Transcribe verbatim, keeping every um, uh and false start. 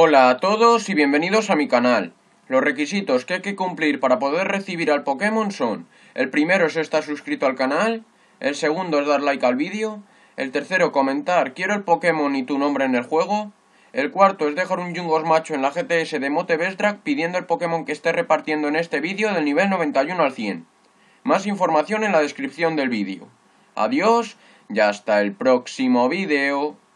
Hola a todos y bienvenidos a mi canal. Los requisitos que hay que cumplir para poder recibir al Pokémon son: el primero es estar suscrito al canal, el segundo es dar like al vídeo, el tercero comentar quiero el Pokémon y tu nombre en el juego, el cuarto es dejar un Jungos macho en la G T S de Mote Bestrak pidiendo el Pokémon que esté repartiendo en este vídeo del nivel noventa y uno al cien. Más información en la descripción del vídeo. Adiós y hasta el próximo vídeo.